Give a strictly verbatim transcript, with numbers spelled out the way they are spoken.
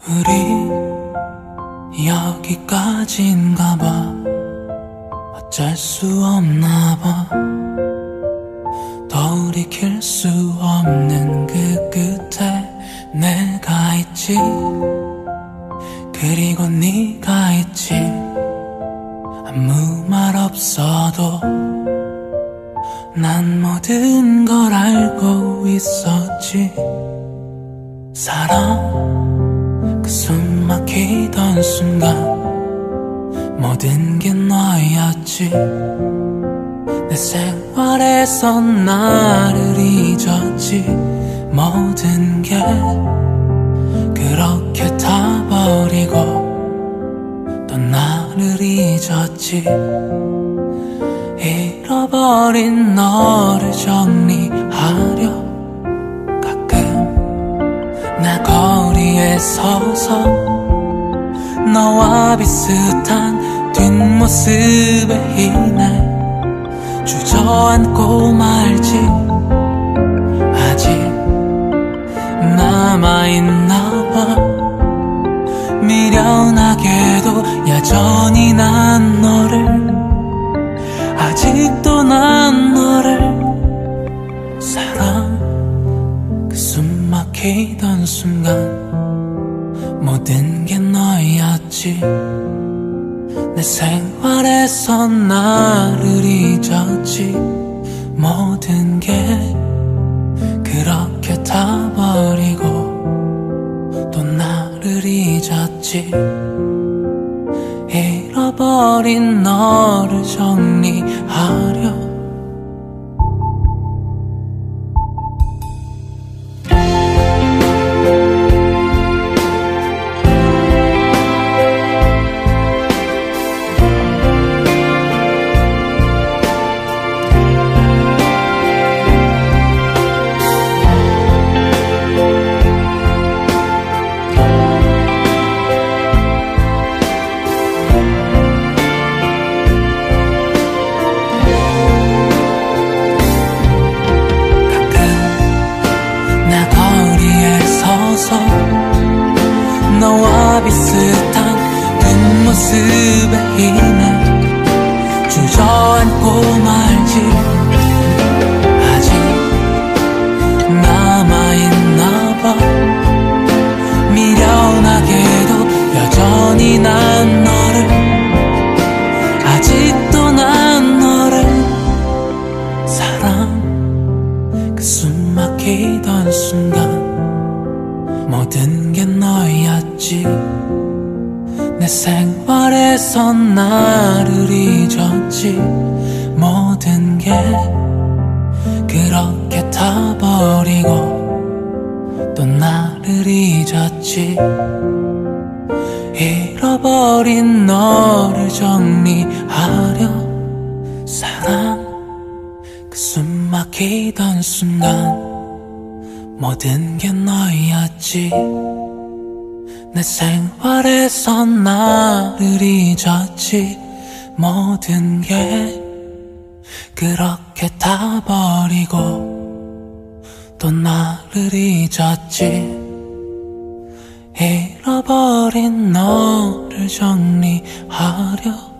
우리 여기까지인가 봐. 어쩔 수 없나 봐. 돌이킬 수 없는 그 끝에 내가 있지. 그리고 네가 있지. 아무 말 없어도 난 모든 걸 알고 있었지. 사랑, 그 숨 막히던 순간 모든 게 너였지. 내 생활에서 나를 잊었지. 모든 게 그렇게 다 버리고 또 나를 잊었지. 잃어버린 너를 정리하려 가끔 나 거리에 서서 너와 비슷한 뒷모습에 인해 주저앉고 말지. 아직 남아있나봐. 미련하게도 여전히 난 너를, 아직도 난 너를 사랑. 그 숨 막히던 순간 모든 게 너였지. 내 생활에서 나를 잊었지. 모든 게 그렇게 다 버리고 또 나를 잊었지. 잃어버린 너를 정리하려 너와 비슷한 뒷모습에 인해 주저앉고 말지. 아직 남아있나봐. 미련하게도 여전히 난 너를, 아직도 난 너를 사랑. 그 숨 막히던 순간 모든 게 너였지. 내 생활에서 나를 잊었지. 모든 게 그렇게 다 버리고 또 나를 잊었지. 잃어버린 너를 정리하려 사랑. 그 숨 막히던 순간 모든 게 너였지. 내 생활에서 나를 잊었지. 모든 게 그렇게 다 버리고 또 나를 잊었지. 잃어버린 너를 정리하려